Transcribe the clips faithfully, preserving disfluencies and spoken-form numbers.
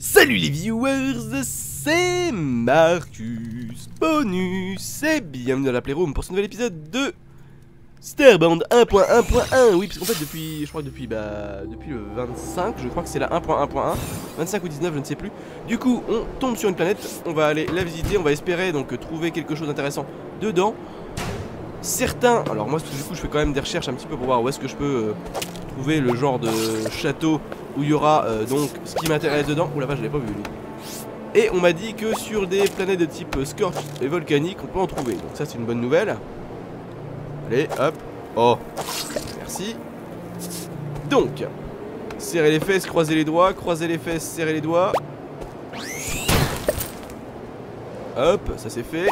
Salut les viewers, c'est Marcus Bonus et bienvenue dans la Playroom pour ce nouvel épisode de Starbound un point un point un. Oui, parce qu'en fait depuis, je crois que depuis, bah, depuis le vingt-cinq, je crois que c'est la un point un point un, vingt-cinq ou dix-neuf, je ne sais plus. Du coup, on tombe sur une planète, on va aller la visiter, on va espérer donc trouver quelque chose d'intéressant dedans. Certains, alors moi du coup je fais quand même des recherches un petit peu pour voir où est-ce que je peux euh, trouver le genre de château où il y aura euh, donc ce qui m'intéresse dedans. Ouh la vache, je l'ai pas vu lui. Et on m'a dit que sur des planètes de type Scorch et volcanique on peut en trouver, donc ça c'est une bonne nouvelle. Allez hop, oh merci. Donc serrer les fesses, croiser les doigts, croiser les fesses, serrer les doigts. Hop, ça c'est fait.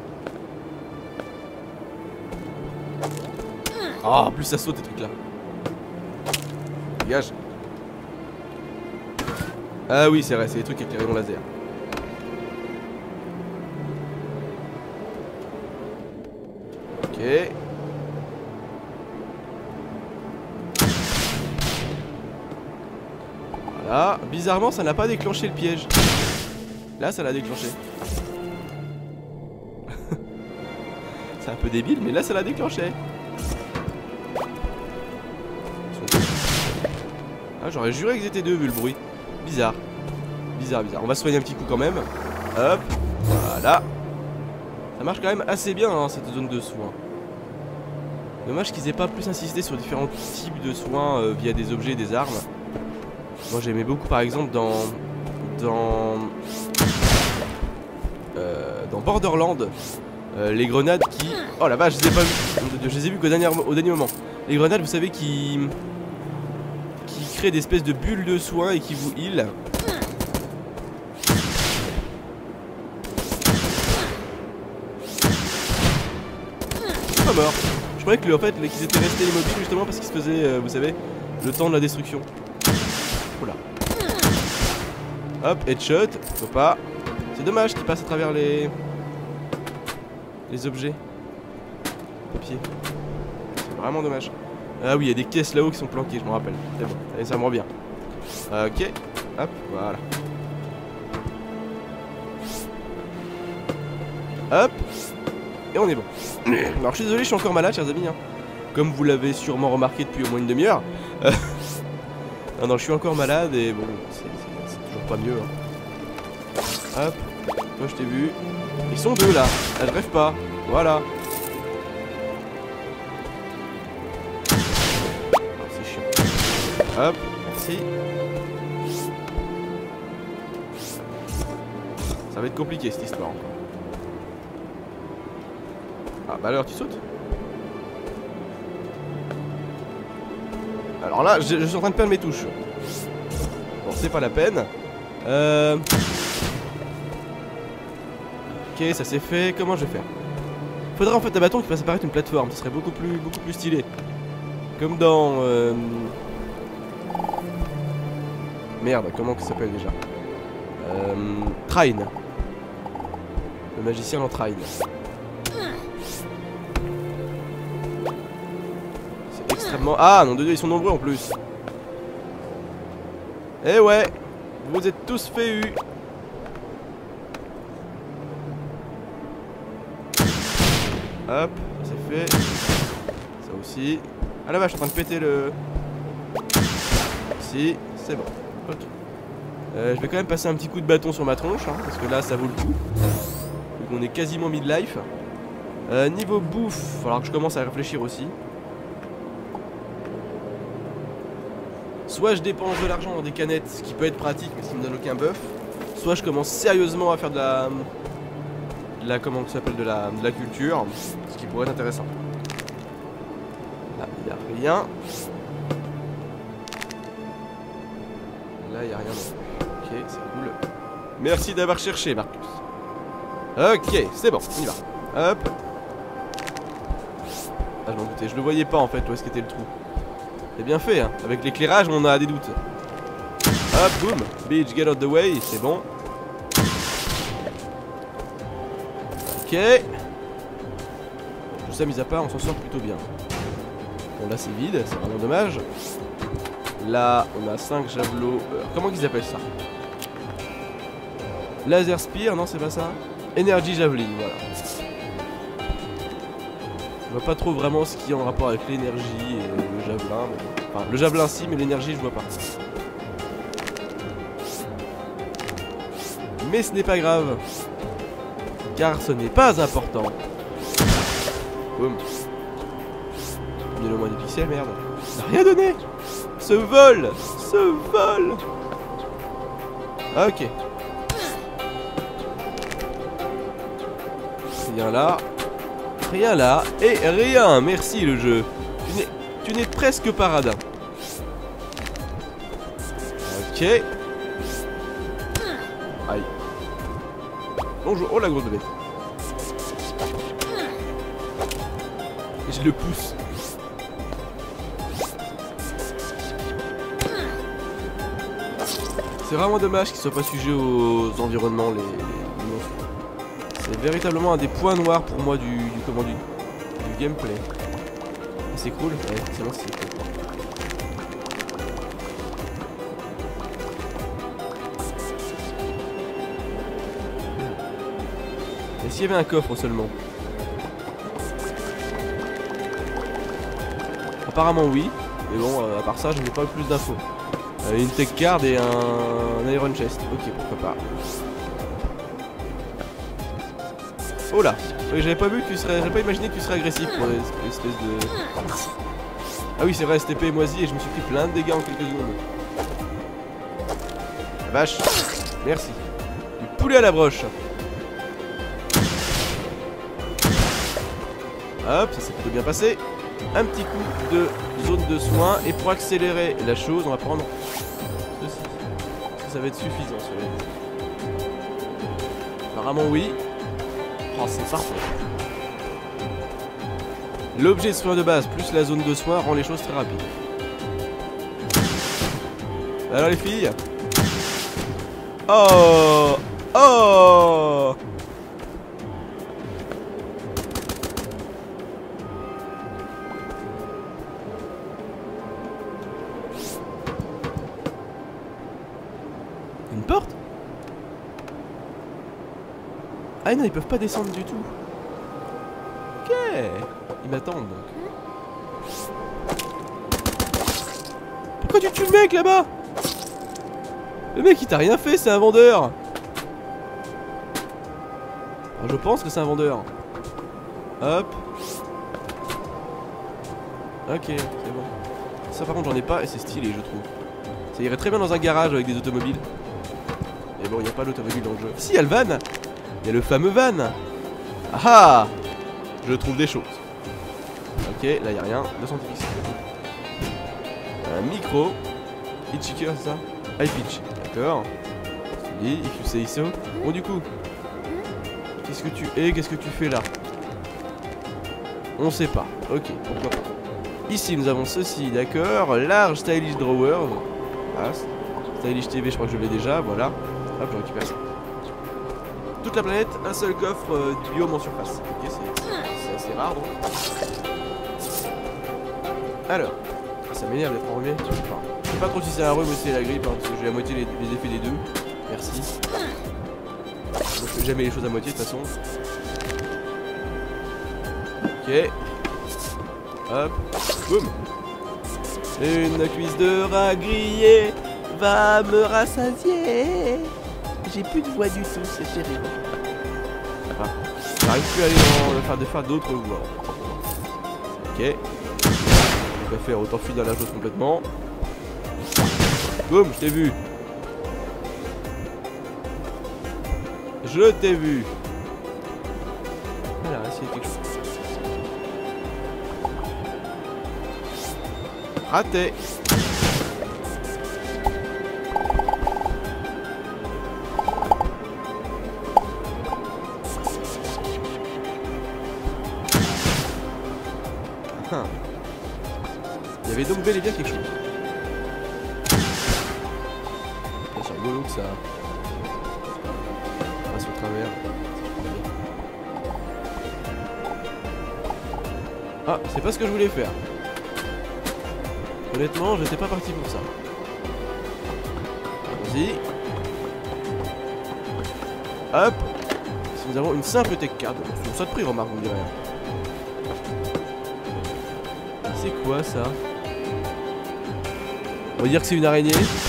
Ah, oh, en plus ça saute ces trucs là. Dégage. Ah oui c'est vrai, c'est des trucs avec les rayons laser. Ok. Voilà. Bizarrement ça n'a pas déclenché le piège. Là ça l'a déclenché. C'est un peu débile mais là ça l'a déclenché. Ah, j'aurais juré qu'ils étaient deux vu le bruit. Bizarre. Bizarre, bizarre. On va soigner un petit coup quand même. Hop. Voilà. Ça marche quand même assez bien hein, cette zone de soins. Dommage qu'ils aient pas plus insisté sur différents types de soins euh, via des objets et des armes. Moi j'aimais beaucoup par exemple dans... Dans... Euh, dans Borderlands. Euh, les grenades qui... Oh la vache, je les ai pas vues. Je les ai vues qu'au dernier, au dernier moment. Les grenades, vous savez, qui... qui créent des espèces de bulles de soins et qui vous heal. Pas mort. Je croyais que, en fait, qu'ils étaient restés immobiles justement parce qu'ils se faisaient, euh, vous savez, le temps de la destruction. Oula. Hop, headshot. Faut pas. C'est dommage qu'ils passent à travers les... les objets. Papier. C'est vraiment dommage. Ah oui, il y a des caisses là-haut qui sont planquées, je me rappelle. C'est bon, allez, ça me revient. Ok, hop, voilà. Hop. Et on est bon. Alors je suis désolé, je suis encore malade, chers amis. Hein. Comme vous l'avez sûrement remarqué depuis au moins une demi-heure. Euh... non, non, je suis encore malade et bon, c'est toujours pas mieux. Hein. Hop, toi je t'ai vu. Ils sont deux là, ah, je rêve pas. Voilà. Hop, merci. Ça va être compliqué cette histoire. Ah bah alors tu sautes. Alors là je, je suis en train de perdre mes touches. Bon c'est pas la peine. Euh... Ok ça c'est fait. Comment je vais faire? Faudrait en fait un bâton qui fasse apparaître une plateforme. Ce serait beaucoup plus, beaucoup plus stylé. Comme dans... Euh... Merde, comment ça s'appelle déjà? euh, Trine. Le magicien en Trine. C'est extrêmement... Ah, non de Dieu, ils sont nombreux en plus. Eh ouais, vous êtes tous fait eu. Hop, ça c'est fait. Ça aussi. Ah la vache, je suis en train de péter le... Si, c'est bon. Ok. Euh, je vais quand même passer un petit coup de bâton sur ma tronche, hein, parce que là ça vaut le coup. Donc on est quasiment mid-life. Euh, niveau bouffe, il va falloir que je commence à réfléchir aussi. Soit je dépense de l'argent dans des canettes, ce qui peut être pratique mais ça me donne aucun buff. Soit je commence sérieusement à faire de la... De la comment ça s'appelle de la, de la culture, ce qui pourrait être intéressant. Là il n'y a rien. Là il n'y a rien. Ok c'est cool. Merci d'avoir cherché Marcus. Ok c'est bon on y va. Hop. Ah je m'en doutais, je le voyais pas en fait où est-ce qu'était le trou. C'est bien fait hein. Avec l'éclairage on a des doutes. Hop boum. Bitch get out the way. C'est bon. Ok. Tout ça mis à part on s'en sort plutôt bien. Bon là c'est vide, c'est vraiment dommage. Là, on a cinq javelots. Euh, comment ils appellent ça? Laser Spear, non c'est pas ça. Energy Javelin, voilà. Je vois pas trop vraiment ce qui est en rapport avec l'énergie et le javelin. Mais... Enfin, le javelin si, mais l'énergie je vois pas. Mais ce n'est pas grave. Car ce n'est pas important. Boum. Il y a le moins des pixels, merde. Ça n'a rien donné. Ce vol. Ce vol. Ok. Rien là. Rien là. Et rien. Merci le jeu. Tu n'es presque pas radin. Ok. Aïe. Bonjour. Oh la grosse bête. Je le pousse. C'est vraiment dommage qu'ils soient pas sujets aux environnements, les, les monstres. C'est véritablement un des points noirs pour moi du, du, comment, du, du gameplay. C'est cool, ouais, c'est bon, c'est cool. Et s'il y avait un coffre seulement? Apparemment oui, mais bon, euh, à part ça, je n'ai pas plus d'infos. Euh, une tech card et un, un iron chest. Ok, pourquoi pas. Oh là, j'avais pas vu que tu serais, j'avais pas imaginé que tu serais agressif pour l'espèce de. Ah oui, c'est vrai, S T P est moisi et je me suis pris plein de dégâts en quelques secondes. La vache, merci. Du poulet à la broche. Hop, ça s'est plutôt bien passé. Un petit coup de zone de soin. Et pour accélérer la chose, on va prendre ceci. Ça va être suffisant sur les... Apparemment oui. Oh, c'est parfait. L'objet de soin de base plus la zone de soin rend les choses très rapides. Alors les filles. Oh. Oh. Une porte? Ah non, ils peuvent pas descendre du tout. Ok. Ils m'attendent donc. Pourquoi tu tues le mec là-bas? Le mec il t'a rien fait, c'est un vendeur. Alors, je pense que c'est un vendeur. Hop. Ok, c'est bon. Ça par contre j'en ai pas et c'est stylé je trouve. Ça irait très bien dans un garage avec des automobiles. Mais bon, il n'y a pas d'automobile dans le jeu. Si, il y a le van. Il y a le fameux van. Ah ah. Je trouve des choses. Ok, là il n'y a rien. deux cents pixels. Un micro. Hitchhiker, c'est ça? High pitch. D'accord. If you say so. Bon, du coup. Qu'est-ce que tu es? Qu'est-ce que tu fais là? On sait pas. Ok, pourquoi pas. Ici, nous avons ceci, d'accord. Large stylish drawers. Ah, stylish T V, je crois que je l'ai déjà. Voilà. Hop, je récupère ça. Toute la planète, un seul coffre euh, du biome en surface. Ok, c'est assez rare donc. Alors, ça m'énerve d'être enrhumé. Enfin, je sais pas trop si c'est un rhume ou si c'est la grippe, hein, parce que j'ai la moitié les, les effets des deux. Merci. Je fais jamais les choses à moitié de toute façon. Ok. Hop. Boum. Une cuisse de rat grillé va me rassasier. J'ai plus de voix du tout, c'est terrible. Enfin, j'arrive plus à aller dans, faire, de faire d'autres voix. Ok. On va faire autant fuir dans la chose complètement. Boum, je t'ai vu. Je t'ai vu. Voilà, essayer quelque chose. Raté. Ah. Il y avait donc bel et bien quelque chose. C'est rigolo que ça passe au travers. Ah, c'est pas ce que je voulais faire. Honnêtement, j'étais pas parti pour ça. Vas-y. Hop. Si nous avons une simple tech card. C'est ça de prix, remarque, vous me direz. C'est quoi ça? On va dire que c'est une araignée.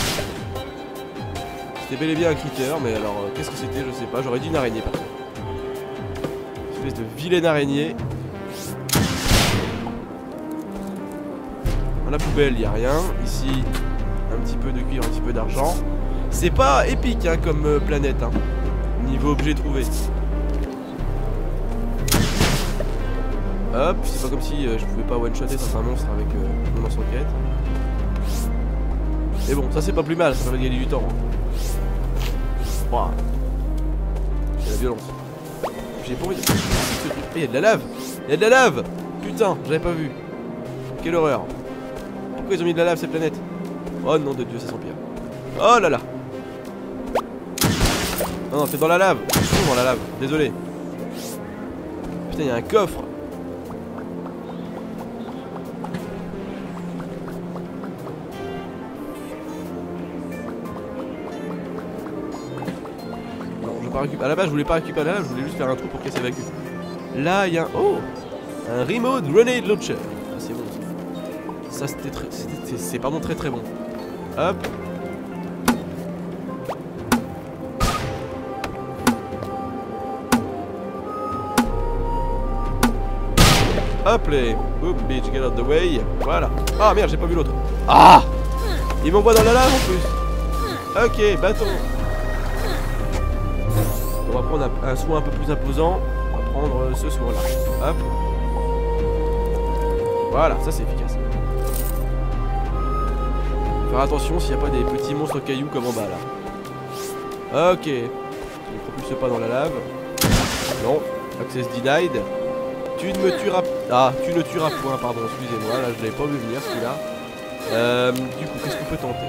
C'était bel et bien un critter, mais alors euh, qu'est-ce que c'était? Je sais pas, j'aurais dit une araignée par contre. Une espèce de vilaine araignée. Dans la poubelle, il n'y a rien. Ici, un petit peu de cuivre, un petit peu d'argent. C'est pas épique hein, comme euh, planète. Hein. Niveau objet trouvé. Hop, c'est pas comme si euh, je pouvais pas one-shotter certains monstres avec euh, mon lance-roquette. Mais bon, ça c'est pas plus mal, ça permet de gagner du temps. Wow. C'est la violence. J'ai pas envie de... Il y a de la lave. Il y a de la lave. Putain, j'avais pas vu. Quelle horreur. Pourquoi ils ont mis de la lave cette planète? Oh non de Dieu, ça s'empire. Oh là là. Non non, t'es dans la lave. Je suis dans la lave, désolé. Putain, il y a un coffre. À la base je voulais pas récupérer la lave, je voulais juste faire un trou pour qu'elle s'évacue. Là il y a un... Oh, un remote grenade launcher. Ah c'est bon ça. Ça c'était très... C'est pardon très très bon. Hop. Hop les... Oop bitch, get out the way. Voilà. Ah merde, j'ai pas vu l'autre. Ah, il m'envoie dans la lave en plus. Ok, bâton. On va prendre un, un soin un peu plus imposant. On va prendre euh, ce soin là. Hop. Voilà, ça c'est efficace. Faire attention s'il n'y a pas des petits monstres cailloux comme en bas là. Ok. Tu ne propulses pas dans la lave. Non. Access denied. Tu ne me tueras... Ah, tu ne tueras point, pardon, excusez-moi. Là, je l'avais pas vu venir celui-là. Euh, du coup, qu'est-ce qu'on peut tenter?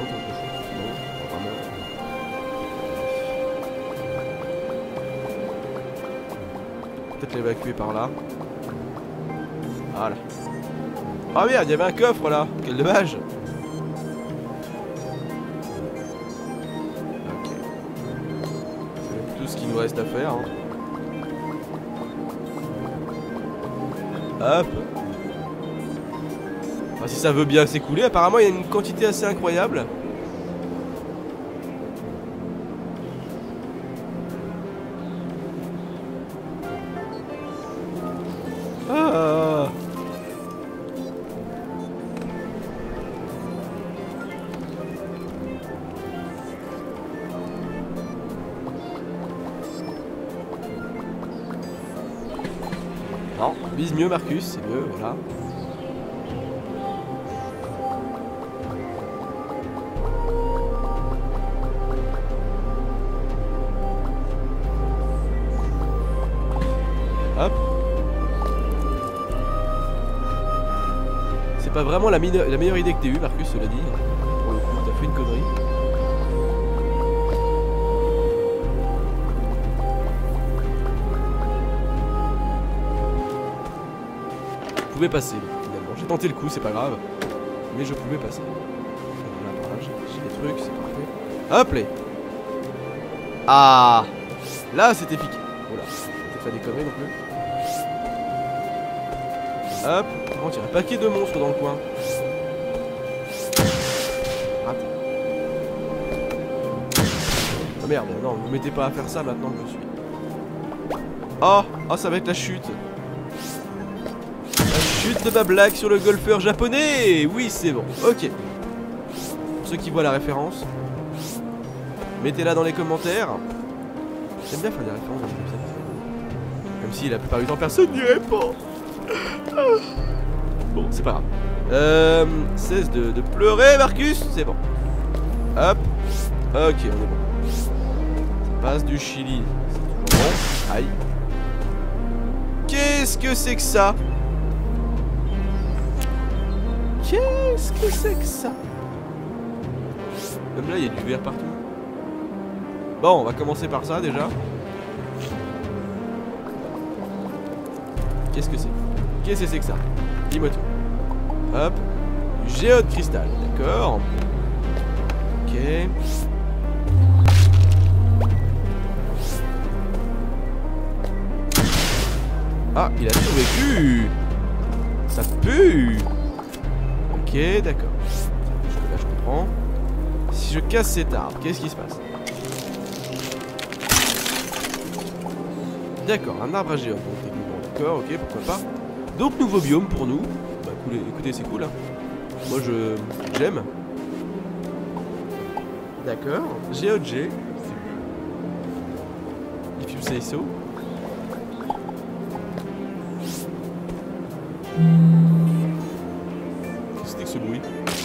Peut-être l'évacuer par là. Voilà. Ah merde, il y avait un coffre là. Quel dommage. Ok. C'est tout ce qu'il nous reste à faire. Hein. Hop. Enfin, si ça veut bien s'écouler, apparemment il y a une quantité assez incroyable. Ah. Non, vise mieux Marcus, c'est mieux, voilà. Hop. C'est pas vraiment la, la meilleure idée que t'aies eue, Marcus, cela dit. Pour le coup, t'as fait une connerie. Je pouvais passer, finalement. J'ai tenté le coup, c'est pas grave. Mais je pouvais passer. Voilà, j'ai des trucs, c'est parfait. Hop les. Ah. Là, c'était piqué. Voilà, peut-être pas des conneries non plus. Hop, oh, il y a un paquet de monstres dans le coin. Raté. Oh merde, non, vous mettez pas à faire ça maintenant que je suis. Oh, oh, ça va être la chute. La chute de ma blague sur le golfeur japonais. Oui, c'est bon, ok. Pour ceux qui voient la référence, mettez-la dans les commentaires. J'aime bien faire des références comme ça. Comme si la plupart du temps personne n'y répond. Bon, c'est pas grave. Euh, cesse de, de pleurer, Marcus. C'est bon. Hop. Ok, on est bon. Ça passe du Chili. C'est toujours bon. Aïe. Qu'est-ce que c'est que ça? Qu'est-ce que c'est que ça? Même là, il y a du verre partout. Bon, on va commencer par ça déjà. Qu'est-ce que c'est? Qu'est-ce que c'est que ça? Dis-moi tout. Hop. Du géode cristal, d'accord. Ok. Ah, il a survécu. Ça pue. Ok, d'accord. Là, je comprends. Si je casse cet arbre, qu'est-ce qui se passe? D'accord, un arbre à géant. Donc, techniquement, d'accord, ok, pourquoi pas. Donc, nouveau biome pour nous. Bah, cool, écoutez, c'est cool. Hein. Moi, je j'aime. D'accord. G O G. If you say so. Qu'est-ce que c'était que ce bruit?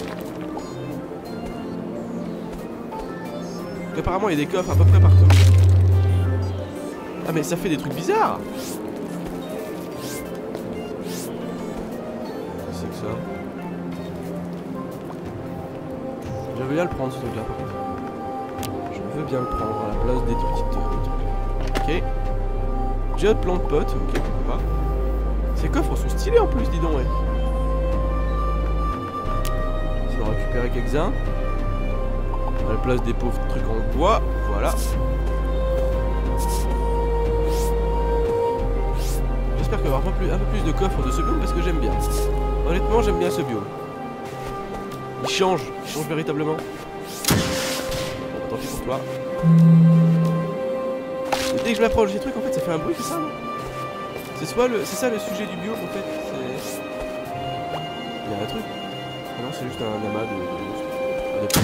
Apparemment il y a des coffres à peu près partout. Ah mais ça fait des trucs bizarres. Qu'est-ce que c'est que ça? Je veux bien le prendre ce truc là par contre. Je veux bien le prendre à la place des petites trucs. Ok. Jet plante pot, ok pourquoi pas. Ces coffres sont stylés en plus, dis donc ouais. On va récupérer quelques-uns. À la place des pauvres trucs en bois, voilà. J'espère qu'il y aura un peu, plus, un peu plus de coffres de ce biome parce que j'aime bien. Honnêtement, j'aime bien ce biome. Il change, il change véritablement. Bon, tant pis pour toi. Et dès que je m'approche des trucs, en fait, ça fait un bruit, c'est ça, non? C'est soit le, c'est ça le sujet du biome, en fait. C'est... Il y a un truc. Ah non, c'est juste un amas de... de... de... de...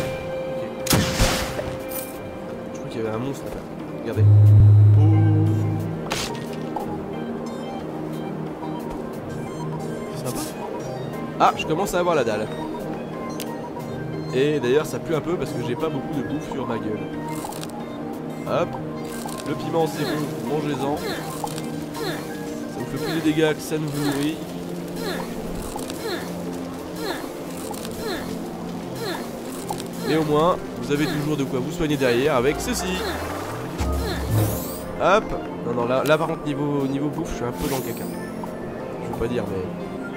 Il y avait un monstre là. Regardez. Oh. C'est sympa. Ah, je commence à avoir la dalle. Et d'ailleurs, ça pue un peu parce que j'ai pas beaucoup de bouffe sur ma gueule. Hop. Le piment, c'est bon. Mangez-en. Ça me fait plus de dégâts que ça ne vous nourrit. Et au moins, vous avez toujours de quoi vous soigner derrière avec ceci. Hop. Non, non, là, là par contre, niveau, niveau bouffe, je suis un peu dans le caca. Je veux pas dire, mais...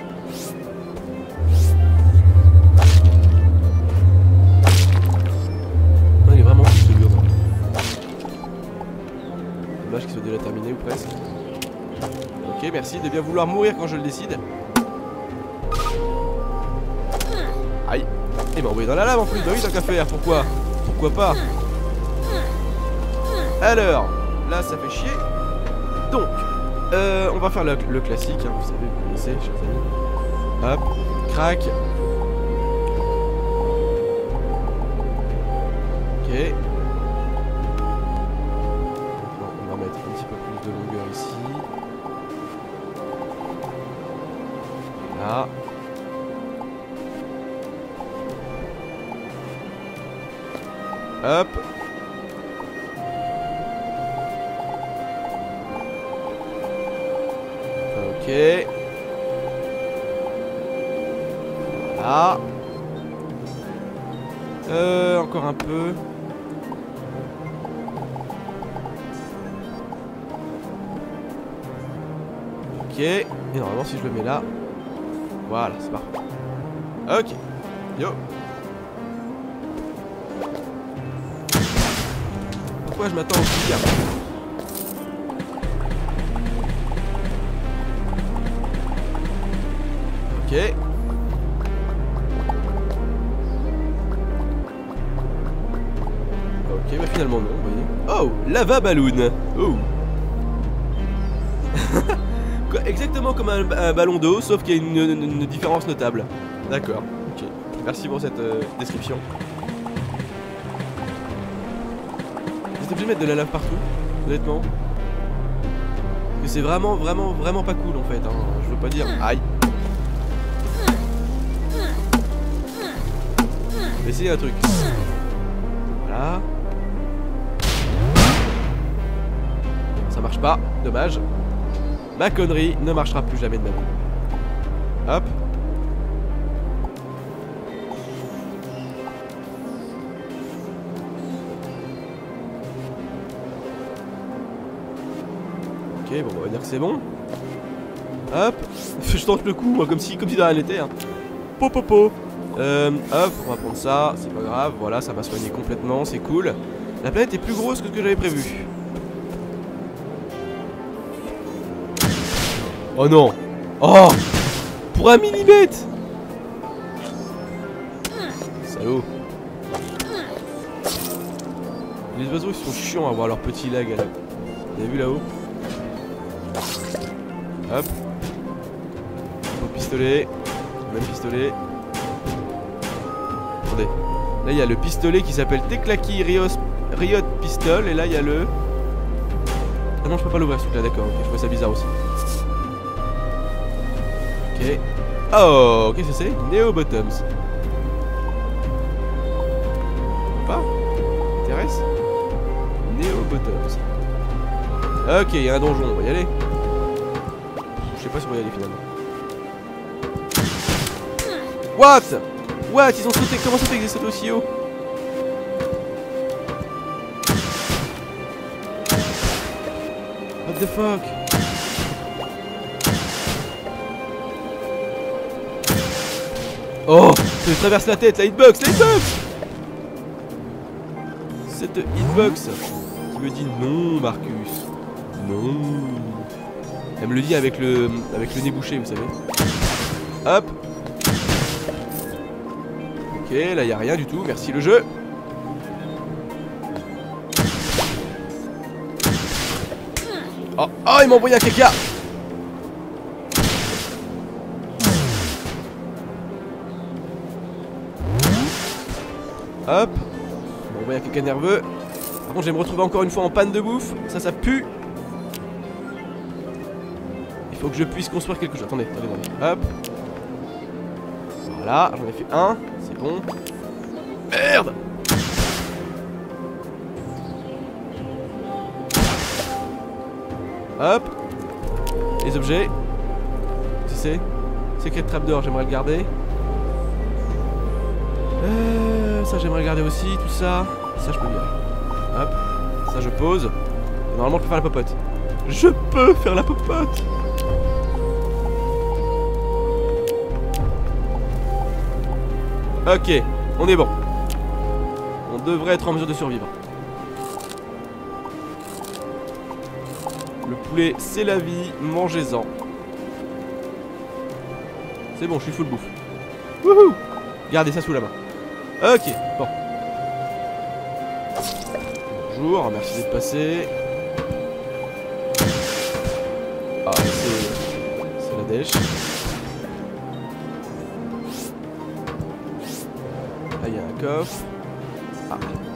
Non, il est vraiment fou ce biome. Dommage qu'il soit déjà terminé ou presque. Ok, merci de bien vouloir mourir quand je le décide. Aïe. Il m'a envoyé dans la lave en plus, bah oui, tant qu'à faire, pourquoi? Pourquoi pas? Alors, là ça fait chier. Donc, euh, on va faire le, le classique, hein, vous savez, vous connaissez, chers amis. Hop, crac. Ok. On va mettre un petit peu plus de longueur ici. Là. Hop. Ok. Voilà. Euh, encore un peu. Ok. Et normalement, si je le mets là. Voilà, c'est parfait. Ok. Yo. Pourquoi je m'attends au pire? Ok. Ok, bah finalement non, vous voyez. Oh, lava balloon. Oh. Exactement comme un, un ballon d'eau, sauf qu'il y a une, une, une différence notable. D'accord, ok. Merci pour cette euh, description. J'étais obligé de mettre de la lave partout, honnêtement. Parce que c'est vraiment, vraiment, vraiment pas cool en fait. Hein. Je veux pas dire. Aïe. Je vais essayer un truc. Voilà. Ça marche pas, dommage. Ma connerie ne marchera plus jamais de ma vie. Hop. Ok, bon, on va dire que c'est bon. Hop. Je tente le coup, moi, comme si, comme si de rien n'était. Hein. Po, po, po. Euh, hop, on va prendre ça, c'est pas grave. Voilà, ça m'a soigné complètement, c'est cool. La planète est plus grosse que ce que j'avais prévu. Oh non. Oh. Pour un millimètre. Salaud. Les oiseaux ils sont chiants à avoir leur petit lag là. Vous avez vu là-haut? Hop. Au pistolet. Même pistolet. Attendez. Là il y a le pistolet qui s'appelle Teclaki Riot Pistol. Et là il y a le... Ah non je peux pas l'ouvrir ce truc là, d'accord, ok, je vois ça bizarre aussi. Ok. Oh, qu'est-ce que c'est? Neo Bottoms. Pas? M'intéresse? Neo Bottoms. Ok, il y a un donjon, on va y aller. Je sais pas si on va y aller finalement. What? What? Ils ont sauté, comment ça fait qu'ils sauté aussi haut? What the fuck? Oh, ça me traverse la tête, la hitbox, la hitbox. Cette hitbox qui me dit non, Marcus. Non. Elle me le dit avec le avec le nez bouché, vous savez. Hop. Ok, là y a rien du tout, merci le jeu. Oh, oh, il m'a envoyé un caca. Hop. Il m'a envoyé un caca nerveux. Par contre, je vais me retrouver encore une fois en panne de bouffe. Ça, ça pue. Il faut que je puisse construire quelque chose. Attendez, attendez, attendez. Hop. Voilà, j'en ai fait un. C'est bon. Merde. Hop. Les objets. Tu sais, Secret Trapdoor, j'aimerais le garder. Euh, ça j'aimerais le garder aussi, tout ça. Ça je peux virer. Hop. Ça je pose. Normalement je peux faire la popote. Je peux faire la popote. Ok, on est bon. On devrait être en mesure de survivre. Le poulet, c'est la vie, mangez-en. C'est bon, je suis full bouffe. Wouhou! Gardez ça sous la main. Ok, bon. Bonjour, merci d'être passé. Ah, c'est... c'est la dèche. Là, il y a un coffre. Ah.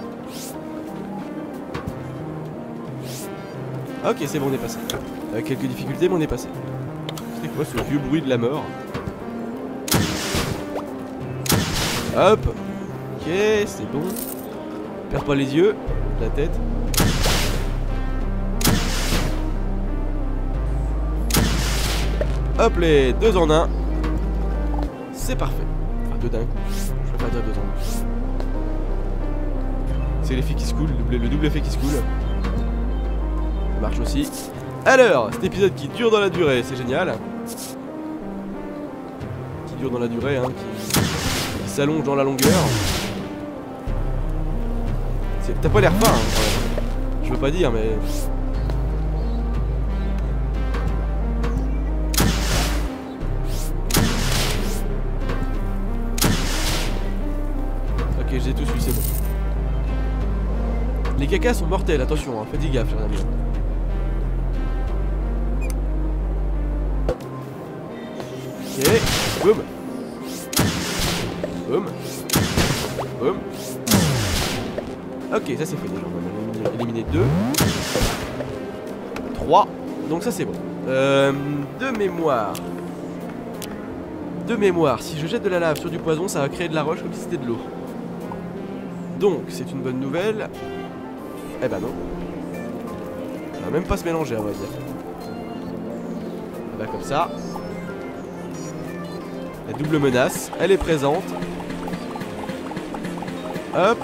Ok, c'est bon, on est passé. Avec quelques difficultés, mais on est passé. C'est quoi ce vieux bruit de la mort? Hop. Ok, c'est bon. Perds pas les yeux, la tête. Hop, les deux en un. C'est parfait. Enfin, deux d'un coup. Je peux pas dire deux en un. C'est l'effet qui se coule, le double, le double effet qui se coule. Ça marche aussi. Alors, cet épisode qui dure dans la durée, c'est génial. Qui dure dans la durée, hein, qui, qui s'allonge dans la longueur. T'as pas l'air fin, hein, je veux pas dire, mais... Ok, j'ai tout su, c'est bon. Les cacas sont mortels, attention, hein, faites gaffe, cher ami. Ok, boum. Boum. Boum. Ok, ça c'est fait déjà, on va éliminer deux. trois. Donc ça c'est bon. Euh, de mémoire. De mémoire, si je jette de la lave sur du poison, ça va créer de la roche comme si c'était de l'eau. Donc c'est une bonne nouvelle. Eh ben non. Ça va même pas se mélanger, on va dire. Là comme ça. La double menace, elle est présente. Hop.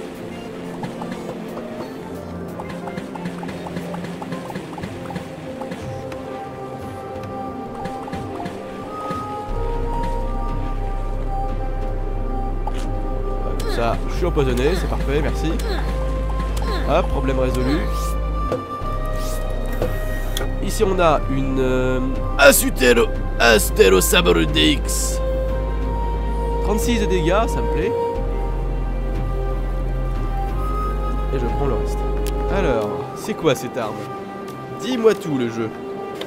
Comme ça, je suis empoisonné, c'est parfait, merci. Hop, problème résolu. Ici on a une euh, Asutero Astero Saborudix. trente-six de dégâts, ça me plaît. Et je prends le reste. Alors, c'est quoi cette arme? Dis-moi tout le jeu.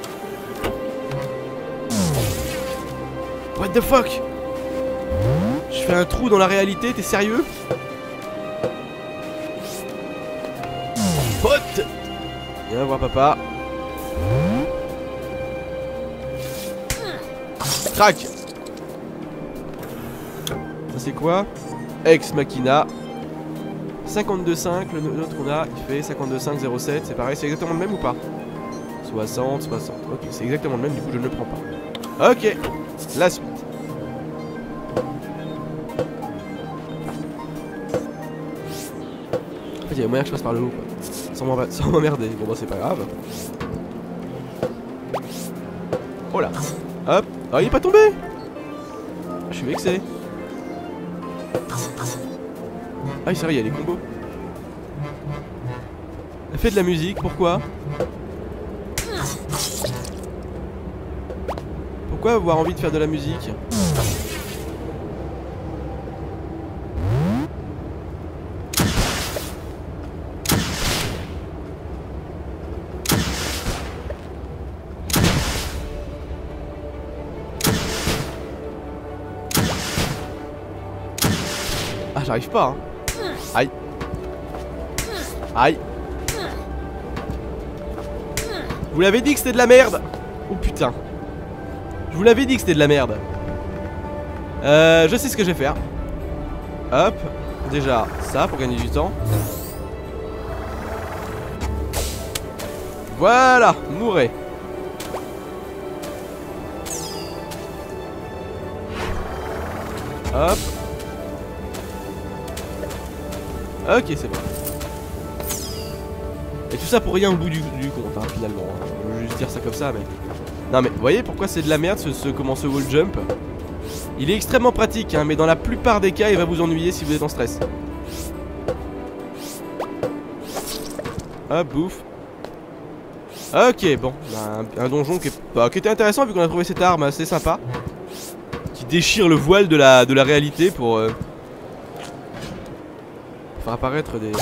What the fuck? Je fais un trou dans la réalité, t'es sérieux? Pote! Viens voir papa. Crac! Ça c'est quoi? Ex Machina. cinquante-deux cinq, le nôtre qu'on a, il fait cinquante-deux cinq zéro sept, c'est pareil, c'est exactement le même ou pas? soixante, soixante, ok, c'est exactement le même, du coup je ne le prends pas. Ok, la suite. En fait, il y a moyen que je passe par le haut, quoi. Sans m'emmerder, bon bah c'est pas grave. Oh là, hop, oh il est pas tombé. Je suis vexé. Ah c'est vrai, il y a les combos. Elle fait de la musique, pourquoi? Pourquoi avoir envie de faire de la musique? Ah j'arrive pas hein. Aïe. Aïe. Je vous l'avais dit que c'était de la merde. Oh putain. Je vous l'avais dit que c'était de la merde. Euh, je sais ce que je vais faire. Hop. Déjà ça pour gagner du temps. Voilà. Mourez. Hop. Ok c'est bon. Et tout ça pour rien au bout du, du compte hein, finalement. Je veux juste dire ça comme ça mais... Non mais vous voyez pourquoi c'est de la merde ce, ce, comment ce wall jump. Il est extrêmement pratique hein, mais dans la plupart des cas il va vous ennuyer si vous êtes en stress. Hop bouffe. Ok bon, un, un donjon qui, est, bah, qui était intéressant vu qu'on a trouvé cette arme assez sympa. Qui déchire le voile de la, de la réalité pour... Euh, faire apparaître des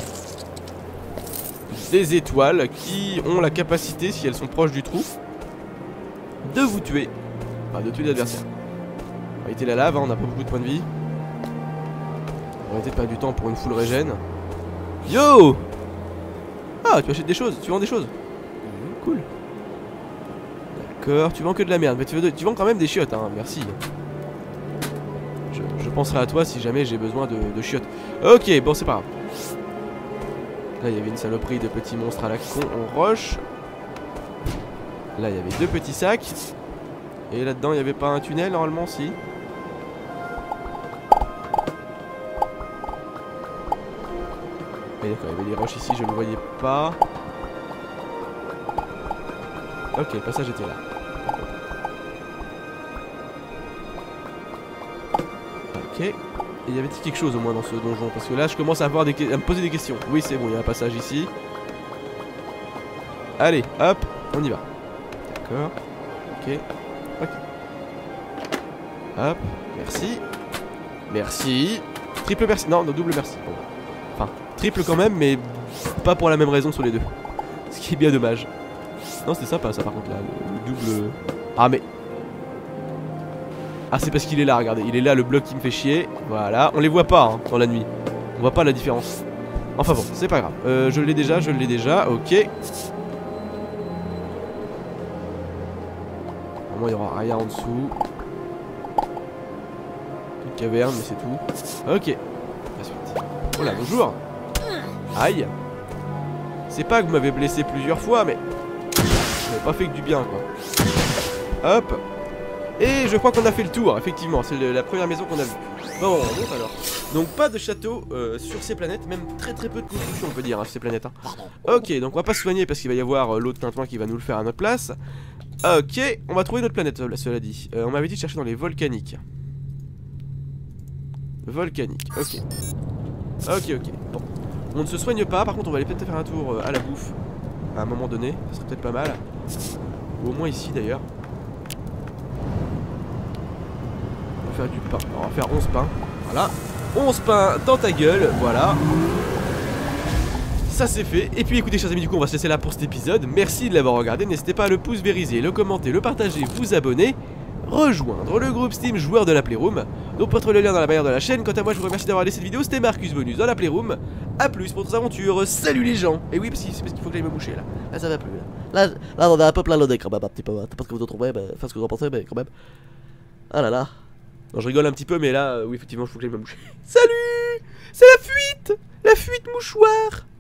des étoiles qui ont la capacité, si elles sont proches du trou, de vous tuer, enfin de tuer l'adversaire. On va éviter la lave, hein, on n'a pas beaucoup de points de vie. On va arrêter de perdre du temps pour une full régène. Yo! Ah, tu achètes des choses, tu vends des choses. Mmh, cool. D'accord, tu vends que de la merde, mais tu, veux de... tu vends quand même des chiottes, hein, merci. Je, je penserai à toi si jamais j'ai besoin de, de chiottes. Ok, bon c'est pas grave. Là il y avait une saloperie de petits monstres à la con en roche. Là il y avait deux petits sacs. Et là-dedans il n'y avait pas un tunnel normalement, si. Et d'accord, il y avait des roches ici, je ne le voyais pas. Ok, le passage était là. Ok. Et il y avait-il quelque chose au moins dans ce donjon? Parce que là je commence à, avoir des à me poser des questions. Oui c'est bon, il y a un passage ici. Allez, hop, on y va. D'accord. Ok. Ok. Hop, merci. Merci. Triple merci. Non, non, double merci. Bon. Enfin, triple quand même, mais pas pour la même raison sur les deux. Ce qui est bien dommage. Non, c'était sympa ça par contre là. Le, le double. Ah mais... Ah c'est parce qu'il est là, regardez, il est là le bloc qui me fait chier. Voilà, on les voit pas hein, dans la nuit. On voit pas la différence. Enfin bon, c'est pas grave, euh, je l'ai déjà, je l'ai déjà, ok. Normalement il y aura rien en dessous. Une caverne mais c'est tout. Ok, la suite. Oh là, bonjour. Aïe. C'est pas que vous m'avez blessé plusieurs fois mais... Vous m'avez pas fait que du bien quoi. Hop. Et je crois qu'on a fait le tour, effectivement, c'est la première maison qu'on a vue. Bon, on remonte alors. Donc pas de château euh, sur ces planètes, même très très peu de construction on peut dire, hein, sur ces planètes. Hein. Ok, donc on va pas se soigner parce qu'il va y avoir euh, l'autre tintouin qui va nous le faire à notre place. Ok, on va trouver notre planète, cela dit. Euh, on m'avait dit de chercher dans les volcaniques. Volcanique, ok. Ok, ok, bon. On ne se soigne pas, par contre on va aller peut-être faire un tour euh, à la bouffe. À un moment donné, ça serait peut-être pas mal. Ou au moins ici d'ailleurs. On va faire du pain. Alors, on va faire onze pains. Voilà. onze pains dans ta gueule. Voilà. Ça c'est fait. Et puis écoutez chers amis, du coup on va se laisser là pour cet épisode. Merci de l'avoir regardé. N'hésitez pas à le pouce vériser, le commenter, le partager, vous abonner, rejoindre le groupe Steam joueur de la Playroom. Donc pour trouver le lien dans la barrière de la chaîne. Quant à moi je vous remercie d'avoir regardé cette vidéo. C'était Marcus Bonus dans la Playroom. A plus pour d'autres aventures. Salut les gens. Et oui parce qu'il faut que j'aille me boucher là. Là ça va plus là. Là, là on a un peu plein le nez quand même un petit peu. T'as pas ce que vous en trouvez, mais enfin ce que vous en pensez, mais quand même. Ah là là. Non je rigole un petit peu mais là euh, oui effectivement il faut que j'aille me boucher. Salut. C'est la fuite. La fuite mouchoir.